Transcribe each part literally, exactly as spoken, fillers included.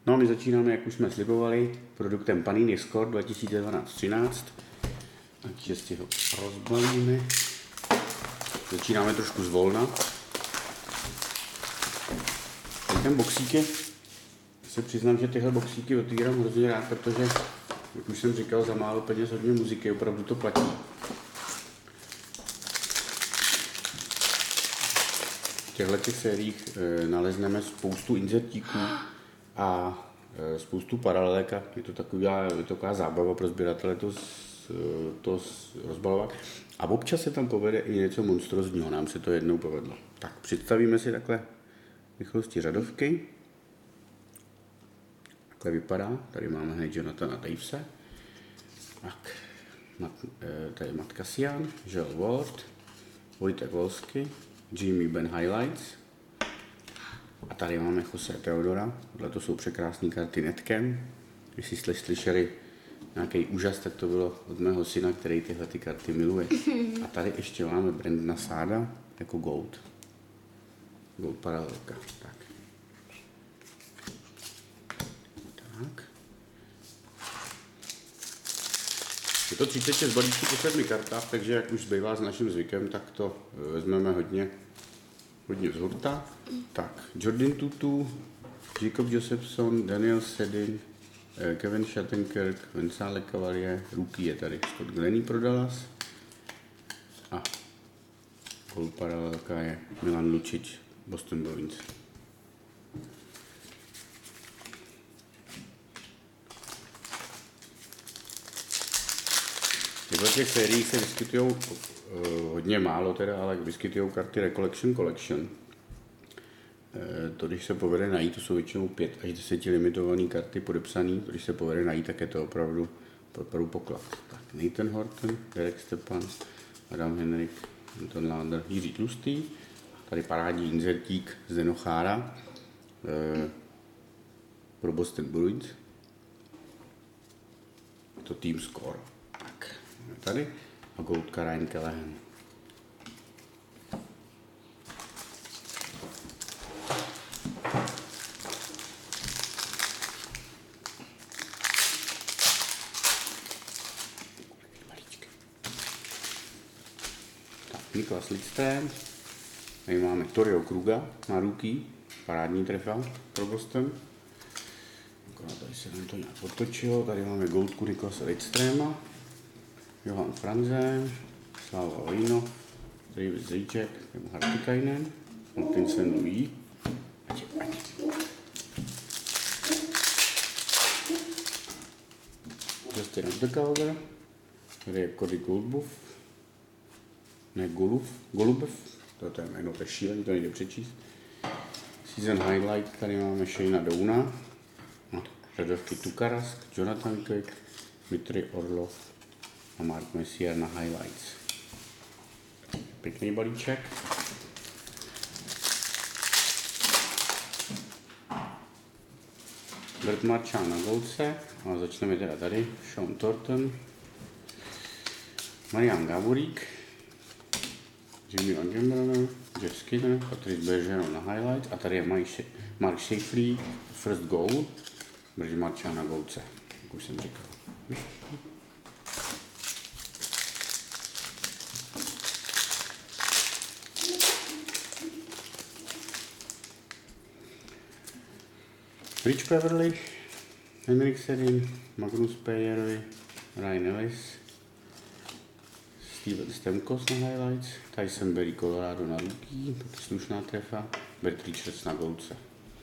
No a my začínáme, jak už jsme slibovali, produktem Panini Score dva tisíce dvanáct třináct. Takže si ho rozbalíme. Začínáme trošku zvolna. Ten boxík je, se přiznám, že tyhle boxíky otvírám hrozně rád, protože, jak už jsem říkal, za málo peněz hodně muziky, opravdu to platí. V těchto těch sériích e, nalezneme spoustu inzertíků a e, spoustu paralelek a je to taková, je to taková zábava pro sběratele to, to rozbalovat. A občas se tam povede i něco monstrozního, nám se to jednou povedlo. Tak představíme si takhle rychlosti řadovky. Takhle vypadá. Tady máme hned Jonathana Davese. Tak, mat, e, tady Matt Cassian, Joel Ward, Wojtek Wolski, Jimmy Ben Highlights. A tady máme Jose Theodora. Tohle to jsou překrásné karty Netkem. Když jste slyšeli nějaký úžas, tak to bylo od mého syna, který tyhle ty karty miluje. A tady ještě máme Brandona Sada jako Gold. Gold paralelka. Tak. Tak. Je to třicet šest balíčků po sedmi kartách, takže jak už zbývá s naším zvykem, tak to vezmeme hodně, hodně z hurta. Tak, Jordan Tutu, Jacob Josephson, Daniel Sedin, Kevin Shattenkirk, Vincent Lecavalier, rookie je tady Scott Glennie pro Dallas. A gold paralelka je Milan Lucic, Boston Bruins. V těch sériích se vyskytují uh, hodně málo teda, ale vyskytují karty Recollection Collection. Uh, to, když se povede najít, to jsou většinou pět až deset limitované karty podepsané. Když se povede najít, tak je to opravdu, opravdu poklad. Tak, Nathan Horton, Derek Stepan, Adam Henrik, Anton Lander, Jiří Tlustý. Tady parádní inzertík Zdeno Chára uh, pro Boston Bruins. To Team Score. Tady a goldka Ryan Callahan. Tak, Niklas Lidström. Tady máme Torio Kruga na rookie, parádní trefa pro Boston. Tady se nám to nějak otočilo, tady máme goldku Niklase Lidströma. Johan Franzen, Slava Lino, David Zajíček, nebo Hartikainen, Martin Louis. Justin Abdelkader, tady je Cody Goldbuff, ne Golub, Golubev, to je jméno, to je šílený, to nejde přečíst. Season Highlight, tady máme Shayna Downa, řadovky Tukarask, Jonathan Quick, Dmitry Orlov a Mark Messier na Highlights. Pěkný balíček. Bert Marchand na goldce. A začneme teda tady. Sean Thornton, Marian Gaborík, Jimmy Van Gembrana, Jeff Skinner, Patrice Bergeron na Highlights. A tady je Mark Scheifele, First Goal. Bert Marchand na goldce, jak už jsem říkal. Rich Peverly, Henrik Sedin, Magnus Peyerovi, Ryan Ellis, Steven Stamkos na Highlights, Tyson Berry Colorado na rookie, to je slušná trefa, Bert Richards na goldce.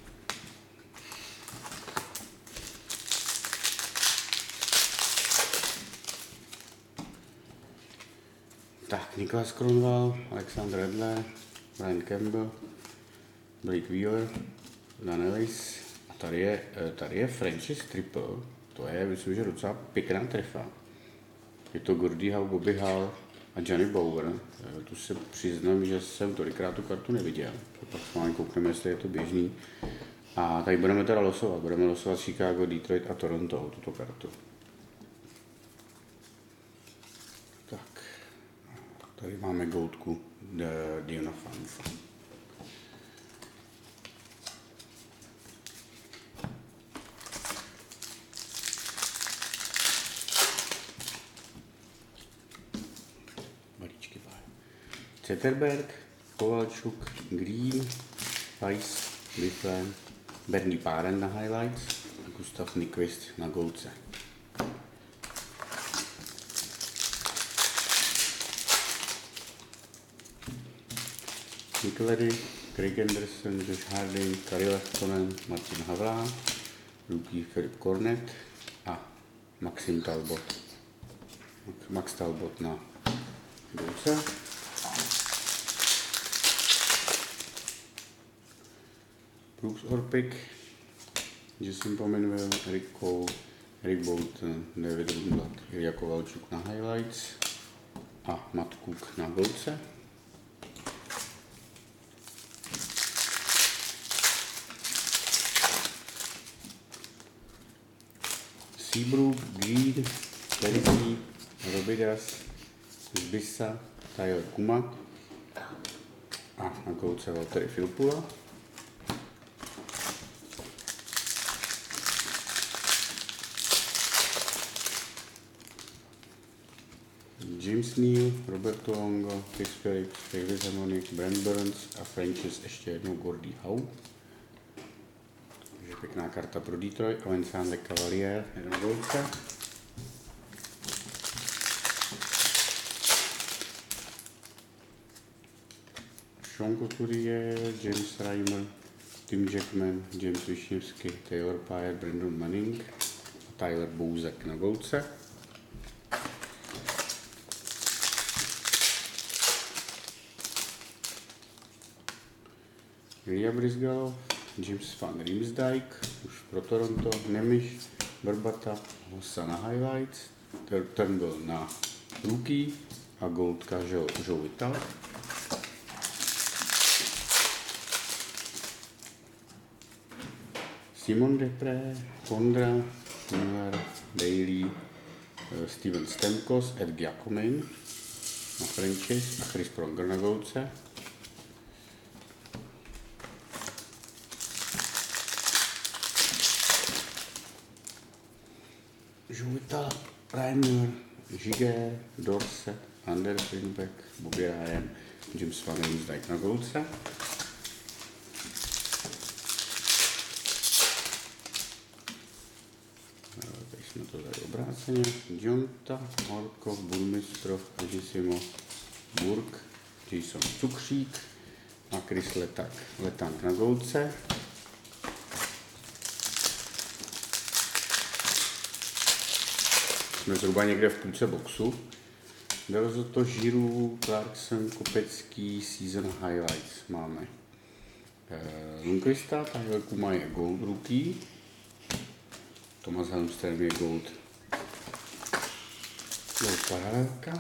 Tak, Niklas Kronwall, Alexander Edler, Brian Campbell, Blake Wheeler, Dan Ellis. Tady je, tady je Francis Triple, to je, myslím, že docela pěkná trefa. Je to Gordy Howe, Bobby Hall a Johnny Bower. Tu se přiznám, že jsem tolikrát tu kartu neviděl. Pak máme koukneme, jestli je to běžný. A tady budeme teda losovat. Budeme losovat Chicago, Detroit a Toronto, tuto kartu. Tak, tady máme goldku Diona Phaneuf. Zetterberg, Kovalčuk, Green, Weiss, Biflen, Bernie Paren na highlights a Gustav Nyquist na goldce. Nickledy, Craig Anderson, Josh Harding, Kari Lehtonen, Martin Havlá, rookie Philip Cornet a Maxim Talbot. Max Talbot na goldce. Brooks Orpik, Jason Pominville, Eric Cole, Eric Bolton, David Rundblad, Ilja Kovalčuk na highlights a Matt Cook na goldce. Seabrook, Greed, Terry, Robidas, Zbisa, Tyler Kuma a na goldce Valtteri Filppula. James Neal, Roberto Longo, Chris Phillips, David Harmonic, Brent Burns a Francis ještě jednou Gordie Howe. Takže pěkná karta pro Detroit. Alexander Cavalier, jedna goldka. Sean Couturier, James Reimer, Tim Jackman, James Wisniewski, Taylor Payet, Brandon Manning a Tyler Bouzek na goldce. Ilja Brizgalov, James Van Riemsdyk, už pro Toronto, Nemiš, Brbata, Hossa na highlights, Turnbull na rookie a goldka Joe, Joe Vital. Simon Depré, Kondra, Miller, Daly, Steven Stamkos, Ed Giacomin na franchise a Chris Pronger na goldce. Žuvita, Reimer, Žiger, Dorset, Anders Lindbeck, Bobby Ryan, James Van Riemsdyk na goldce. Teď jsme to tady obráceně. Jonta, Horkov, Burmistrov, Ažisimo, Burk, Jason Cukřík a Chris Letak, Letank na goldce. Jsme zhruba někde v půlce boxu. Delzoto, Žiru, Clarkson, Kopecký, Season Highlights máme. Eh, Lundqvista, Tyler Kuma je gold rookie. Thomas Helmström je gold. Gold paralelka.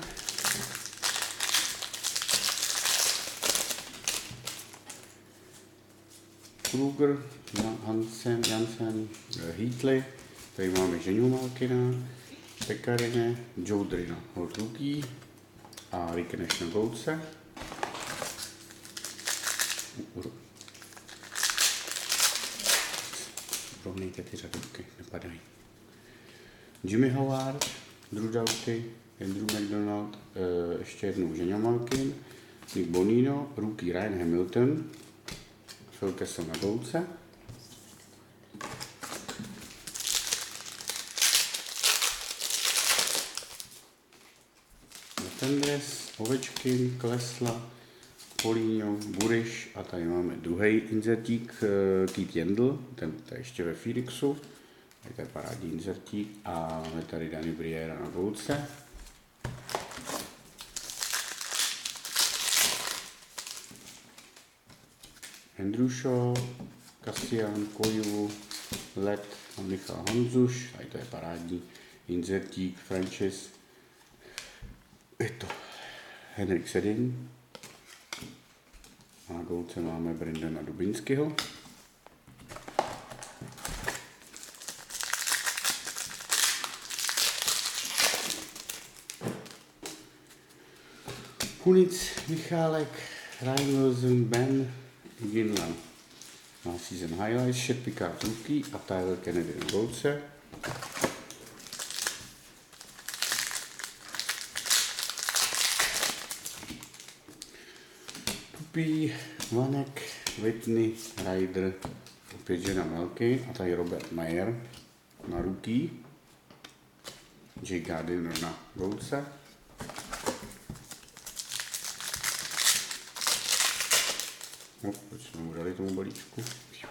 Kruger, Hansen, Jansen, Heatley. Tady máme Ženiu Malkina, Pekarine, Joe Drino, Hold Rookie a Rick Nash na goldce. Rovnejte ty řadovky, nepadají. Jimmy Howard, Drew Doughty, Andrew McDonald, e, ještě jednou Ženia Malkin, Nick Bonino, Rookie Ryan Hamilton, Phil Kessel na goldce. Tendres, Ovečkin, Klesla, Políňo, Buriš a tady máme druhý inzertík, Keith Yandle, ten je ještě ve Phoenixu, tady je parádní inzertík a máme tady Danny Briera na goldce. Andrew Shaw, Kassian, Koivu, Let a Michal Hanzuš, tady to je parádní inzertík, franchise. Je to Henrik Sedin a na goldce máme Brendana Dubinskyho. Hunic, Michálek, Ryan Wilson, Ben Ginland na Season Highlights, Shed Picard rookie a Tyler Kennedy na goldce. Tupý, Vanek, Whitney, Ryder, opět žena Melky a tady Robert Mayer na ruky, Jay Gardiner na golce. No, proč jsme mu dali tomu balíčku?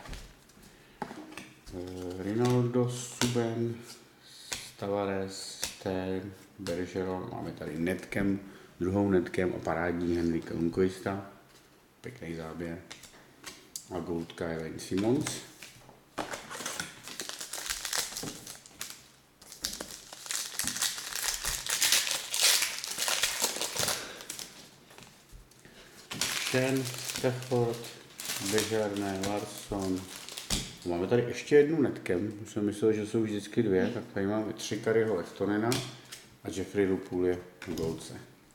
E, Rinaldo, Subban, Tavares, Stern, Bergeron, máme tady netkem, druhou netkem a parádní Henrika Lundqvista. Pěkný záběr. A goldka je Wayne Simmonds. Shen, Stafford, Bežarné, Larson. Máme tady ještě jednu netkem, už jsem myslel, že jsou vždycky dvě, tak tady máme tři Kariho Lehtonena a Jeffrey Lupul je v golce.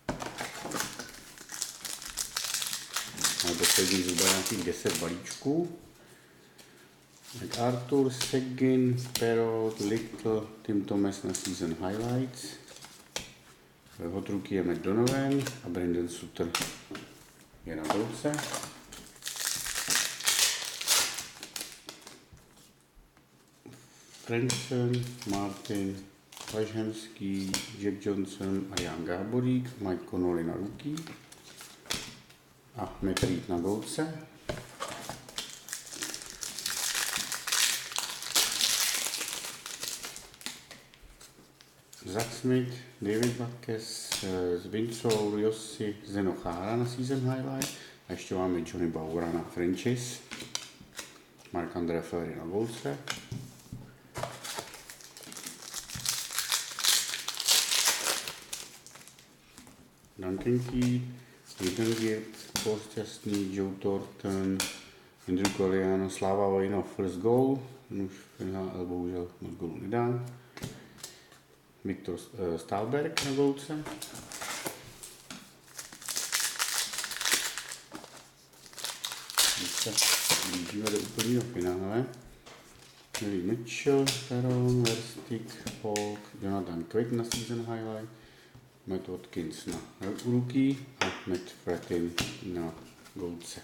Máme poslední zhruba nějakých deset balíčků. Arthur, Seguin, Perot, Little, Tim Thomas na Season Highlights. Od ruky je Matt Donovan a Brandon Sutter je na golce. Franson, Martin, Ležemský, Jack Johnson a Jan Gáborík, Mike Connolly na ruky a Matt Reed na golce. Zach Smith, David Batkes, Zvincov, Jossi, Zdeno Chára na Season Highlight a ještě máme Johnny Bauera na franchise, Marc-André Fleury na golce. Duncan Keith, Ethan Gibbs, Paul Šťastný, Joe Thornton, Andrew Cogliano, Slava Vojno, first goal, už v N H L bohužel moc gólů nedá. Viktor uh, Stalberg na golce. Teď se blížíme do úplného finále. Milý Mitchell, Perron, Verstig, Falk, Jonathan Quick na Season Highlight, Matt Watkins na ruky a Matt Fratin na golce.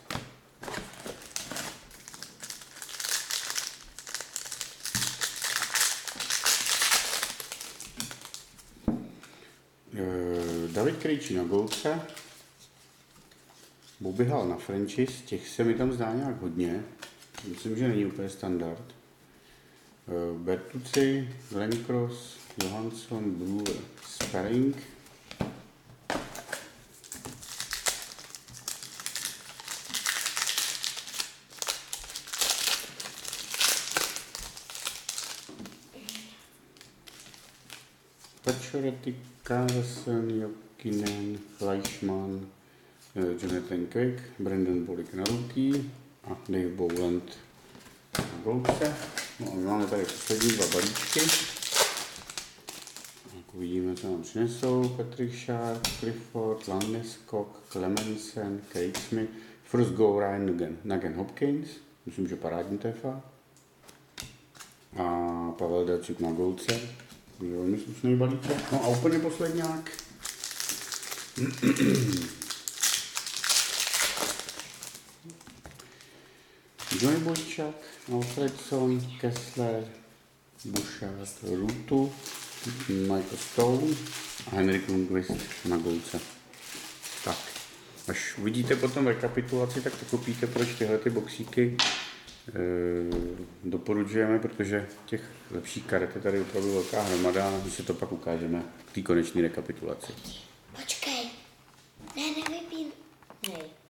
David Krejčí na golce, Bobby Hall na franchise, těch se mi tam zdá nějak hodně, myslím, že není úplně standard. Bertucci, Glenn Cross, Johansson, Brewer, Sparring. Pacioretty, Carlson, Jokinen, Fleischmann, Jonathan Quick, Brandon Bollick na ruky a Dave Bowland na golce. No a máme tady poslední dva balíčky. Tak uvidíme, co nám přinesou. Patrick Sharp, Clifford, Landeskog, Clemensen, Craig Smith, first go Ryan Nugent, Nugent Hopkins, myslím, že parádní tefa. A Pavel Datsyuk na golce. Velmi slušný balíček. No a úplně posledňák. Johnny Boychuk, Alfredson, Kessler, Bouchard, Rutu, Michael Stone a Henrik Lundqvist na golce. Tak, až uvidíte potom rekapitulaci, tak pochopíte, proč tyhle ty boxíky e, doporučujeme, protože těch lepších karet je tady opravdu velká hromada a my si to pak ukážeme v té konečné rekapitulaci. Počkej, ne, nevypín. Nej.